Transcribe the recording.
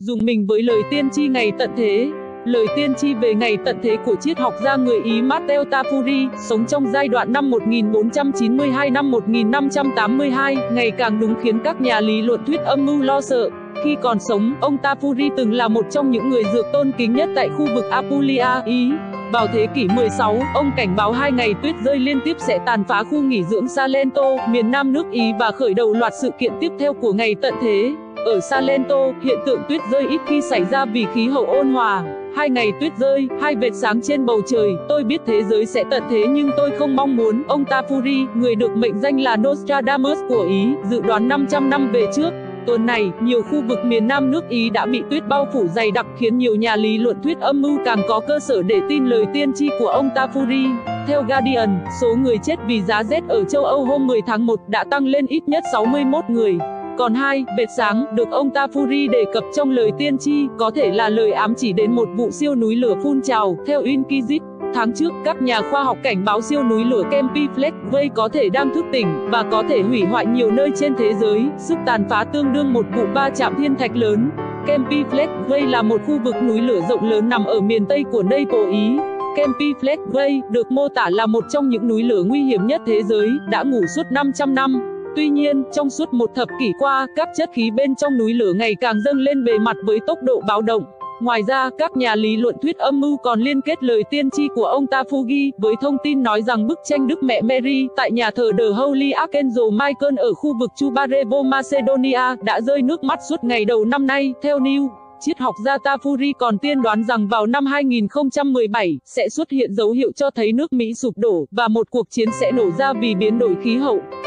dùng mình với lời tiên tri ngày tận thế. Lời tiên tri về ngày tận thế của triết học gia người Ý Matteo Tafuri, sống trong giai đoạn năm 1492 năm 1582, ngày càng đúng khiến các nhà lý luận thuyết âm mưu lo sợ. Khi còn sống, ông Tafuri từng là một trong những người dược tôn kính nhất tại khu vực Apulia, Ý. Vào thế kỷ 16, ông cảnh báo 2 ngày tuyết rơi liên tiếp sẽ tàn phá khu nghỉ dưỡng Salento, miền nam nước Ý và khởi đầu loạt sự kiện tiếp theo của ngày tận thế. Ở Salento, hiện tượng tuyết rơi ít khi xảy ra vì khí hậu ôn hòa. 2 ngày tuyết rơi, 2 vệt sáng trên bầu trời, tôi biết thế giới sẽ tận thế nhưng tôi không mong muốn. Ông Tafuri, người được mệnh danh là Nostradamus của Ý, dự đoán 500 năm về trước. Tuần này, nhiều khu vực miền nam nước Ý đã bị tuyết bao phủ dày đặc khiến nhiều nhà lý luận thuyết âm mưu càng có cơ sở để tin lời tiên tri của ông Tafuri. Theo Guardian, số người chết vì giá rét ở châu Âu hôm 10 tháng 1 đã tăng lên ít nhất 61 người. Còn 2 vệt sáng được ông Tafuri đề cập trong lời tiên tri có thể là lời ám chỉ đến một vụ siêu núi lửa phun trào. Theo Inquisite, tháng trước, các nhà khoa học cảnh báo siêu núi lửa Kempi-Flagway có thể đang thức tỉnh và có thể hủy hoại nhiều nơi trên thế giới. Sức tàn phá tương đương một vụ va chạm thiên thạch lớn. Kempi-Flagway là một khu vực núi lửa rộng lớn nằm ở miền tây của Naples, Ý. Kempi-Flagway được mô tả là một trong những núi lửa nguy hiểm nhất thế giới, đã ngủ suốt 500 năm. Tuy nhiên, trong suốt một thập kỷ qua, các chất khí bên trong núi lửa ngày càng dâng lên bề mặt với tốc độ báo động. Ngoài ra, các nhà lý luận thuyết âm mưu còn liên kết lời tiên tri của ông Tafuri với thông tin nói rằng bức tranh Đức Mẹ Mary tại nhà thờ The Holy Archangel Michael ở khu vực Chubarevo, Macedonia đã rơi nước mắt suốt ngày đầu năm nay. Theo New, triết học gia Tafuri còn tiên đoán rằng vào năm 2017 sẽ xuất hiện dấu hiệu cho thấy nước Mỹ sụp đổ và một cuộc chiến sẽ nổ ra vì biến đổi khí hậu.